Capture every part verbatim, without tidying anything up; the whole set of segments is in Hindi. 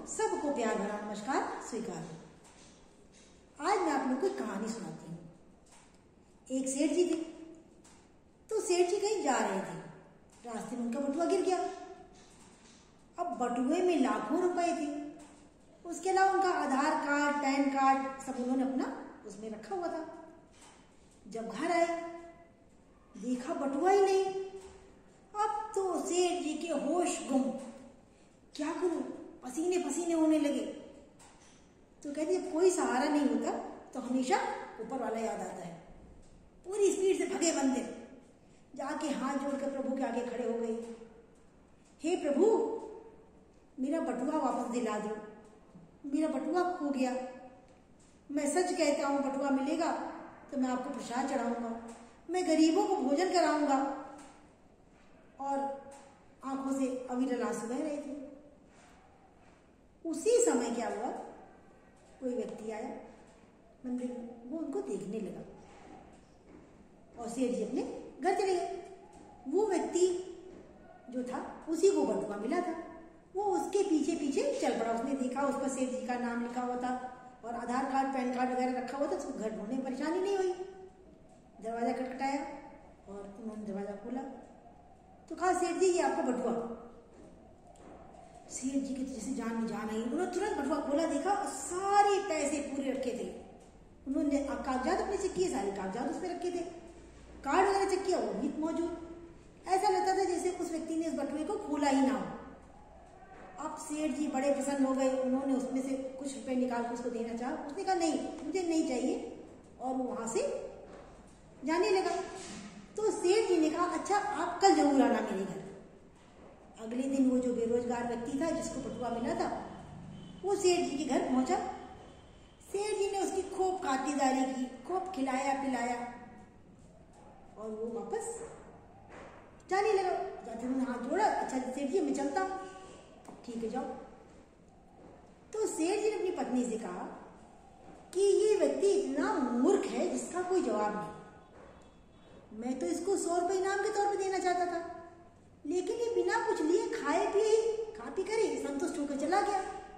सबको प्यार भरा नमस्कार स्वीकार। आज मैं आप लोगों को एक कहानी सुनाती हूँ। एक सेठ जी थे, तो सेठ जी कहीं जा रहे थे, रास्ते में उनका बटुआ गिर गया। अब बटुए में लाखों रुपए थे, उसके अलावा उनका आधार कार्ड, पैन कार्ड सब उन्होंने अपना उसमें रखा हुआ था। जब घर आए देखा बटुआ ही नहीं। अब तो सेठ जी के होश गुम, क्या करूं, पसीने पसीने होने लगे। तो कहती जब कोई सहारा नहीं होता तो हमेशा ऊपर वाला याद आता है। पूरी स्पीड से भगे मंदिर, जाके हाथ जोड़कर प्रभु के आगे खड़े हो गई। हे प्रभु, मेरा बटुआ वापस दिला दो, मेरा बटुआ खो गया। मैं सच कहता हूँ, बटुआ मिलेगा तो मैं आपको प्रसाद चढ़ाऊंगा, मैं गरीबों को भोजन कराऊंगा। और आंखों से अविरल आंसू बह रहे थे। उसी समय क्या हुआ, कोई व्यक्ति आया मंदिर में, वो उनको देखने लगा और सेठ जी अपने घर चले गए। वो व्यक्ति जो था उसी को बटुआ मिला था, वो उसके पीछे पीछे चल पड़ा। उसने देखा उस पर सेठ जी का नाम लिखा हुआ था और आधार कार्ड, पैन कार्ड वगैरह रखा हुआ था। उसको घर ढूंढने में परेशानी नहीं हुई। दरवाजा खटखटाया और उन्होंने दरवाजा खोला तो कहा, सेठ जी ये आपका बटुआ। सेठ जी के जैसे जान में जान आई, उन्होंने तुरंत बटुआ खोला, देखा और सारे पैसे पूरे रखे थे। उन्होंने कागजात अपने चेक किए, सारे कागजात उसमें रखे थे, कार्ड वगैरह चेक किया, वो भी मौजूद। ऐसा लगता था जैसे उस व्यक्ति ने इस बटुए को खोला ही ना हो। अब सेठ जी बड़े प्रसन्न हो गए। उन्होंने उसमें से कुछ रुपए निकाल कर उसको देना चाहा। उसने कहा नहीं, मुझे नहीं चाहिए, और वो वहां से जाने लगा। तो सेठ जी ने कहा, अच्छा आप कल जरूर आना मेरे घर। अगले दिन वो जो बेरोजगार व्यक्ति था जिसको बटुआ मिला था, वो सेठ जी के घर पहुंचा। सेठ जी ने उसकी खूब खातिरदारी की, खूब खिलाया पिलाया, और वो वापस जाने लगा। जाते उन्होंने हाथ जोड़ा, अच्छा सेठ जी मैं चलता हूँ। ठीक है जाओ। तो सेठ जी ने अपनी पत्नी से कहा कि ये व्यक्ति इतना मूर्ख है जिसका कोई जवाब नहीं। मैं तो इसको सौ रुपए इनाम के तौर पे देना चाहता था, लेकिन ये बिना कुछ लिए खाए पिए खा पी कर ही संतुष्ट होकर चला गया।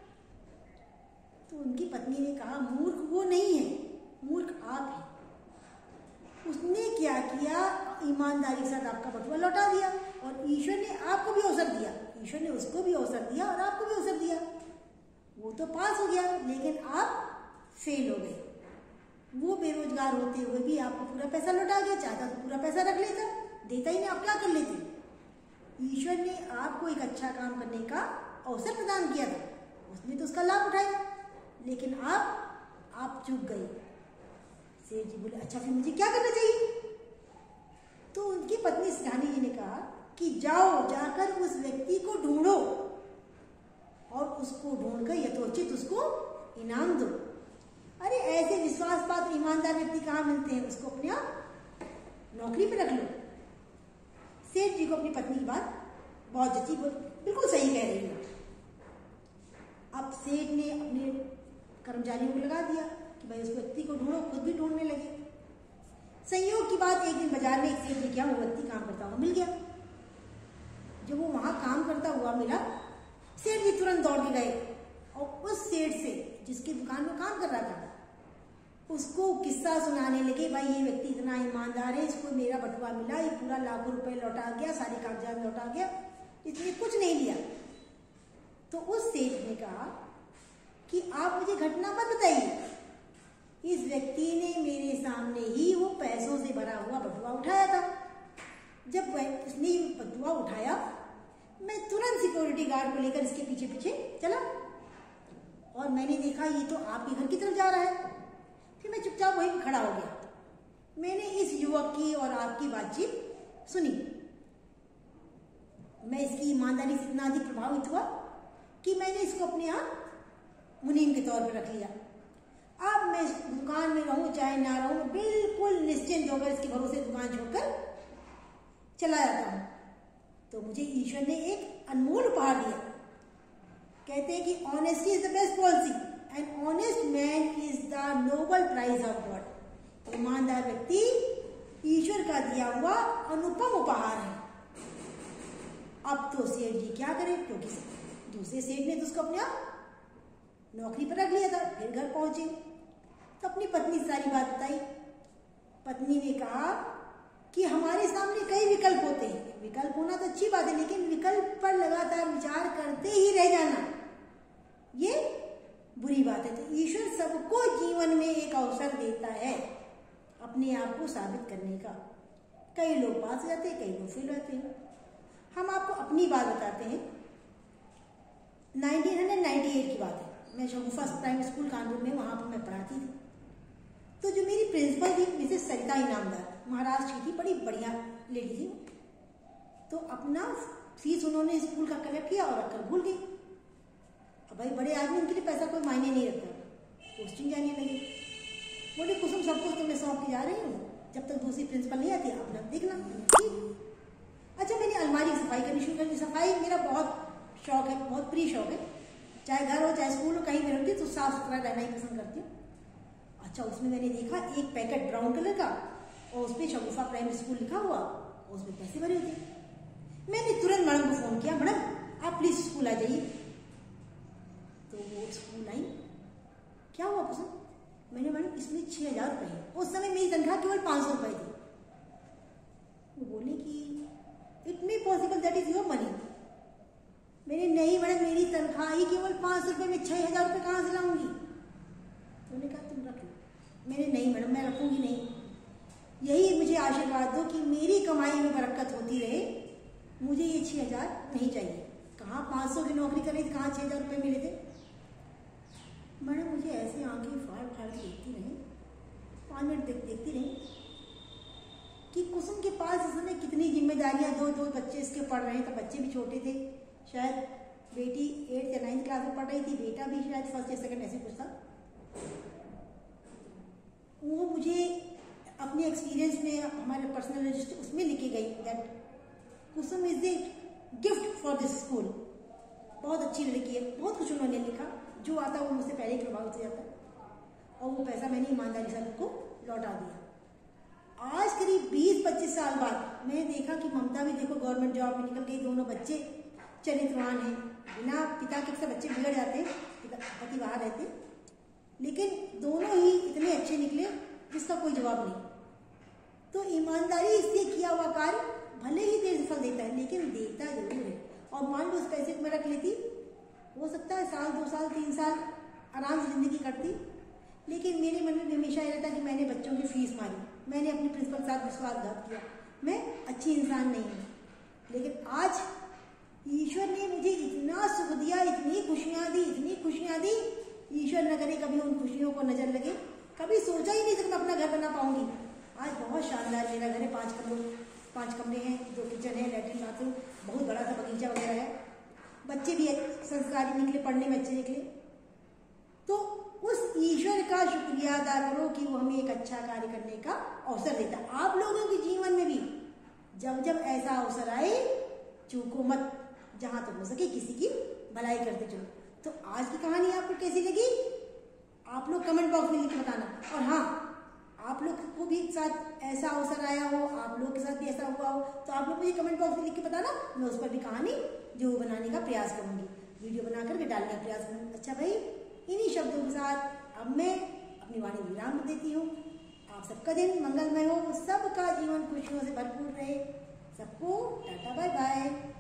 तो उनकी पत्नी ने कहा, मूर्ख वो नहीं है, मूर्ख आप हैं। उसने क्या किया, ईमानदारी के साथ आपका बटुआ लौटा दिया, और ईश्वर ने आपको भी अवसर दिया, ईश्वर ने उसको भी अवसर दिया और आपको भी अवसर दिया। वो तो पास हो गया, लेकिन आप फेल हो गए। वो बेरोजगार होते हुए भी आपको पूरा पैसा लौटा गया। चाहता तो पूरा पैसा रख लेता, देता ही नहीं, आप क्या कर लेते। ईश्वर ने आपको एक अच्छा काम करने का अवसर प्रदान किया था, उसने तो उसका लाभ उठाया, लेकिन आप आप चूक गए। सेठ जी बोले, अच्छा फिर मुझे क्या करना चाहिए। तो उनकी पत्नी सिधानी जी ने कहा कि जाओ, जाकर उस व्यक्ति को ढूंढो और उसको ढूंढकर यथोचित उसको इनाम दो। अरे ऐसे विश्वास पात्र ईमानदार व्यक्ति कहाँ मिलते हैं, उसको अपने आप नौकरी पे रख लो। सेठ जी को अपनी पत्नी की बात बहुत जची, बिल्कुल सही कह रही है। अब सेठ ने अपने कर्मचारियों को लगा दिया कि भाई उस व्यक्ति को ढूंढो, खुद भी ढूंढने लगे। संयोग की बात, एक दिन बाजार में एक सेठ ने क्या, वो व्यक्ति काम करता हुआ मिल गया। जब वो वहां काम करता हुआ मिला, सेठ जी तुरंत दौड़ के गए और उस सेठ से जिसकी दुकान में काम कर रहा था उसको किस्सा सुनाने लगे। भाई ये व्यक्ति इतना ईमानदार है, इसको मेरा बटुआ मिला, ये पूरा लाखों रुपए लौटा गया, सारे कागजात लौटा गया, इसने कुछ नहीं लिया। तो उस सेठ ने कहा कि आप मुझे घटना मत बताइए, इस व्यक्ति ने मेरे सामने ही वो पैसों से भरा हुआ बटुआ उठाया था। जब वह उसने बटुआ उठाया, मैं तुरंत सिक्योरिटी गार्ड को लेकर इसके पीछे पीछे चला और मैंने देखा ये तो आपके घर की तरफ जा रहा है। फिर मैं चुपचाप वहीं खड़ा हो गया। मैंने इस युवक की और आपकी बातचीत सुनी। मैं इसकी ईमानदारी से इतना अधिक प्रभावित हुआ कि मैंने इसको अपने यहाँ मुनीम के तौर पर रख लिया। अब मैं इस दुकान में रहूं चाहे ना रहूं, मैं बिल्कुल निश्चिंत होकर इसके भरोसे दुकान छोड़कर चला जाता हूं। तो मुझे ईश्वर ने एक अनमोल उपहार दिया। कहते हैं कि honesty is the best policy and honest man is the noble prize of God. ईमानदार व्यक्ति ईश्वर का दिया हुआ अनुपम उपहार है। अब तो सेठ जी क्या करें, क्योंकि दूसरे सेठ ने तो उसको अपने आप नौकरी पर रख लिया था, फिर घर पहुंचे तो अपनी पत्नी से सारी बात बताई। पत्नी ने कहा कि हमारे सामने कई विकल्प होते हैं, विकल्प होना तो अच्छी बात है, लेकिन विकल्प पर लगातार विचार करते ही रह जाना ये बुरी बात है। तो ईश्वर सबको जीवन में एक अवसर देता है अपने आप को साबित करने का। कई लोग पास हो जाते हैं, कई लोग फेल होते हैं। हम आपको अपनी बात बताते हैं। नाइनटीन नाइंटी एट की बात है, मैं शगुफा प्राइमरी स्कूल कानपुर में, वहाँ पर मैं पढ़ाती थी। तो जो मेरी प्रिंसिपल थी मिसेस सरिता इनामदार, महाराष्ट्र की थी, बड़ी बढ़िया लेडी थी। तो अपना फीस उन्होंने स्कूल का कलेक्ट किया और रखकर भूल गई। अब भाई बड़े आदमी, उनके लिए पैसा कोई मायने नहीं रखता। पोस्टिंग जाने लगी, बोले कुसुम सब कुछ तो मैं सौंप के जा रही हूँ, जब तक दूसरी प्रिंसिपल नहीं आती अपना देखना। ठीक। अच्छा, मैंने अलमारी की सफाई करनी शुरू कर दी। सफाई मेरा बहुत शौक है, बहुत प्रिय शौक है। चाहे घर हो चाहे स्कूल हो, कहीं भी रहती तो साफ सुथरा रहना ही पसंद करती हूँ। अच्छा, उसमें मैंने देखा एक पैकेट ब्राउन कलर का और उसमें शगुफा प्राइमरी स्कूल लिखा हुआ और उसमें पैसे भरे हुए थे। मैंने तुरंत मैडम को फोन किया, मैडम आप प्लीज स्कूल आ जाइए। तो वो स्कूल आई। क्या हुआ पसंद? मैंने मैडम इसमें छह हजार रुपए है। उस समय मेरी तनख्वाह केवल पांच सौ रुपए थी। वो बोले कि it may possible, that is your money. मैंने नहीं मैडम, मेरी तनख्वाह ही केवल पांच सौ रुपए में छह हजार रुपए कहाँ से लाऊंगी? तो उन्होंने कहा तुम रख लो। मैंने नहीं मैडम, मैं रखूंगी नहीं। यही मुझे आशीर्वाद दो कि मेरी कमाई में बरकत होती रहे, मुझे ये छह हजार नहीं चाहिए। कहाँ पांच सौ की नौकरी कर रही थी, कहाँ छह हजार रुपये मिले थे। मैडम मुझे ऐसे आंखें फाड़ फाड़ के देखती रही, पाँच मिनट देख देखती रही कि कुसुम के पास इस समय कितनी जिम्मेदारियां, दो दो बच्चे इसके पढ़ रहे हैं, तो बच्चे भी छोटे थे, शायद बेटी एट्थ या नाइन्थ क्लास में पढ़ रही थी, बेटा भी शायद फर्स्ट या सेकंड ऐसे कुछ था। वो मुझे अपने एक्सपीरियंस में, हमारे पर्सनल रजिस्टर उसमें लिखी गई that Kusum is a gift for this school. बहुत अच्छी लड़की है, बहुत कुछ उन्होंने लिखा, जो आता वो मुझसे पहले ही प्रभावित हो जाता है। और वो पैसा मैंने ईमानदारी से उनको लौटा दिया। आज करीब बीस पच्चीस साल बाद मैंने देखा कि ममता भी देखो गवर्नमेंट जॉब में निकल गई, दोनों बच्चे चरित्रवान हैं, बिना पिता के सब बच्चे बिगड़ जाते हैं, पति बाहर रहते, लेकिन दोनों ही इतने अच्छे निकले जिसका कोई जवाब नहीं। तो ईमानदारी से किया हुआ कार्य भले ही देर से फल देता है, लेकिन देता जरूर है। और मान लो उस पैसे को मैं रख लेती, हो सकता है साल दो साल तीन साल आराम से जिंदगी कटती, लेकिन मेरे मन में हमेशा यह रहता कि मैंने बच्चों की फीस मारी, मैंने अपने प्रिंसिपल के साथ विश्वासघात किया, मैं अच्छी इंसान नहीं हूँ। लेकिन आज ईश्वर ने मुझे इतना सुख दिया, इतनी खुशियाँ दी, इतनी खुशियाँ दी, ईश्वर न करे कभी उन खुशियों को नजर लगे। कभी सोचा ही नहीं था मैं अपना घर बना पाऊंगी। आज बहुत शानदार मेरा घर है, पांच कमरे पांच कमरे हैं, दो किचन है, लैट्रिन बाथरूम, बहुत बड़ा सा बगीचा वगैरह है। बच्चे भी संस्कारी निकले, पढ़ने में अच्छे निकले। तो उस ईश्वर का शुक्रिया अदा करो कि वो हमें एक अच्छा कार्य करने का अवसर देता। आप लोगों के जीवन में भी जब जब ऐसा अवसर आए, चूको मत, जहां तक हो सके किसी की भलाई करते चलो। तो आज की कहानी आपको कैसी लगी, आप लोग कमेंट बॉक्स में लिख के बताना। और हाँ, आप लोग को भी साथ ऐसा अवसर आया हो, आप लोग के साथ भी ऐसा हुआ हो, तो आप लोग मुझे कमेंट बॉक्स में लिख के बताना, मैं उस पर भी कहानी जो बनाने का प्रयास करूंगी, वीडियो बना करके डालने का प्रयास करूंगी। अच्छा भाई, इन्हीं शब्दों के साथ अब मैं अपनी वाणी विराम देती हूँ। आप सबका दिन मंगलमय हो, सबका जीवन खुशियों से भरपूर रहे। सबको टाटा बाय बाय।